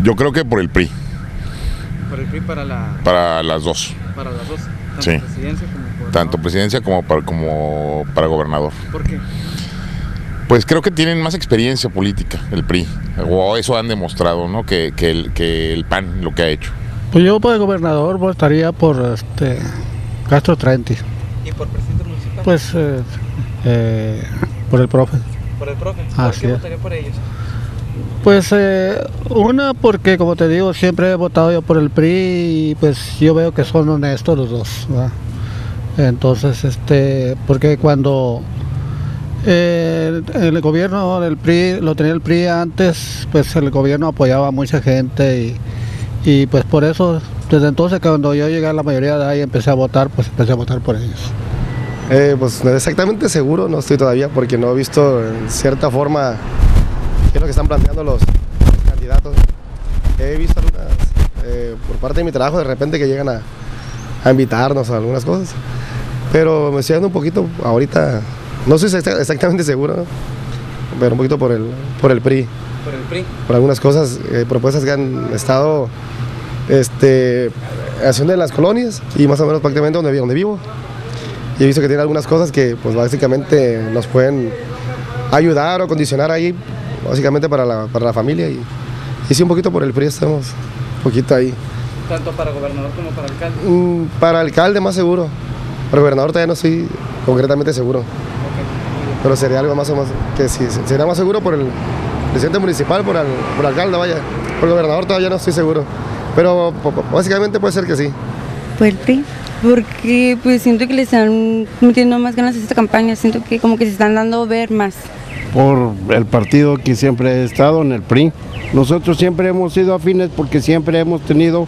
Yo creo que por el PRI. ¿Por el PRI Para las dos. Para las dos. Tanto Sí. presidencia como gobernador. Tanto presidencia como para gobernador. ¿Por qué? Pues creo que tienen más experiencia política el PRI, o eso han demostrado, ¿no? Que el PAN lo que ha hecho. Pues yo por el gobernador votaría por Castro Trenti, ¿Y por presidente municipal? pues por el profe. ¿Por el profe? Ah, ¿Por sí. qué votaría por ellos? Pues una porque como te digo siempre he votado yo por el PRI y pues yo veo que son honestos los dos, ¿verdad? Entonces porque cuando el gobierno del PRI lo tenía el PRI antes, pues el gobierno apoyaba a mucha gente y pues por eso desde entonces cuando yo llegué a la mayoría de edad y empecé a votar, pues empecé a votar por ellos. Pues no exactamente seguro, no estoy todavía porque no he visto en cierta forma qué es lo que están planteando los candidatos. He visto algunas, por parte de mi trabajo, de repente que llegan a invitarnos a algunas cosas, pero me estoy dando un poquito, ahorita, no soy exactamente seguro, ¿no? Pero un poquito por el PRI. ¿Por el PRI? Por algunas cosas, propuestas que han estado haciendo en las colonias y más o menos prácticamente donde vivo. Y he visto que tiene algunas cosas que pues básicamente nos pueden ayudar o condicionar ahí, básicamente para la familia. Y sí, un poquito por el PRI estamos, un poquito ahí. ¿Tanto para gobernador como para alcalde? Para alcalde más seguro, para gobernador todavía no estoy concretamente seguro. Okay. Pero sería algo más o menos, que sí, sería más seguro por el presidente municipal, por alcalde, vaya. Por gobernador todavía no estoy seguro, pero básicamente puede ser que sí. Por el PRI, porque pues siento que le están metiendo más ganas a esta campaña, siento que como que se están dando ver más. Por el partido que siempre he estado, en el PRI. Nosotros siempre hemos sido afines porque siempre hemos tenido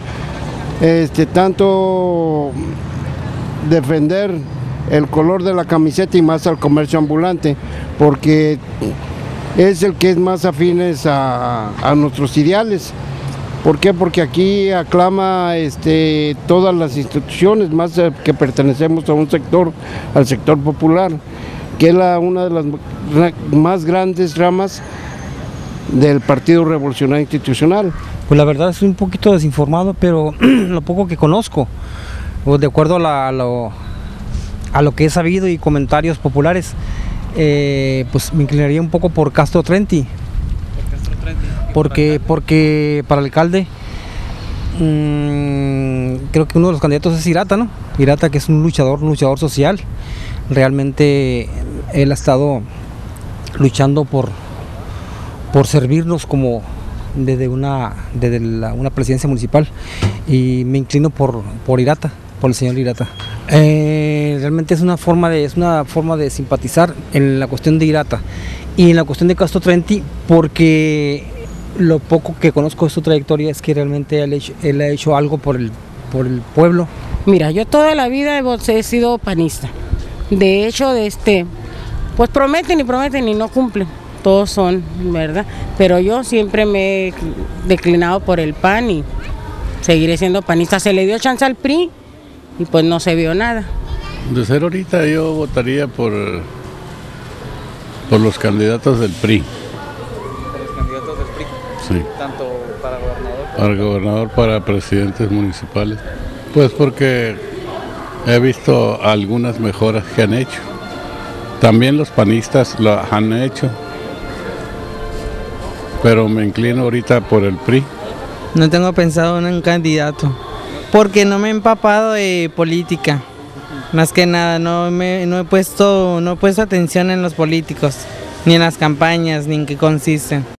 tanto defender el color de la camiseta y más al comercio ambulante, porque es el que es más afines a nuestros ideales. ¿Por qué? Porque aquí aclama todas las instituciones, más que pertenecemos a un sector, al sector popular, que es una de las más grandes ramas del Partido Revolucionario Institucional. Pues la verdad estoy un poquito desinformado, pero lo poco que conozco, pues de acuerdo a lo que he sabido y comentarios populares, pues me inclinaría un poco por Castro Trenti. ¿Por Castro Trenti? Porque para alcalde creo que uno de los candidatos es Hirata, ¿no? Hirata, que es un luchador social. Realmente él ha estado luchando por servirnos como desde una presidencia municipal, y me inclino por Hirata, por el señor Hirata. Realmente es una forma de simpatizar en la cuestión de Hirata y en la cuestión de Castro Trenti, porque lo poco que conozco de su trayectoria es que realmente él ha hecho algo por el pueblo. Mira, yo toda la vida he sido panista. De hecho, pues prometen y no cumplen. Todos son, ¿verdad? Pero yo siempre me he declinado por el PAN y seguiré siendo panista. Se le dio chance al PRI y pues no se vio nada. De ser ahorita yo votaría por los candidatos del PRI. ¿Por los candidatos del PRI? Sí. ¿Tanto para gobernador? Para gobernador, para presidentes municipales. Pues porque he visto algunas mejoras que han hecho. También los panistas lo han hecho. Pero me inclino ahorita por el PRI. No tengo pensado en un candidato, porque no me he empapado de política. Más que nada, no he puesto atención en los políticos, ni en las campañas, ni en qué consisten.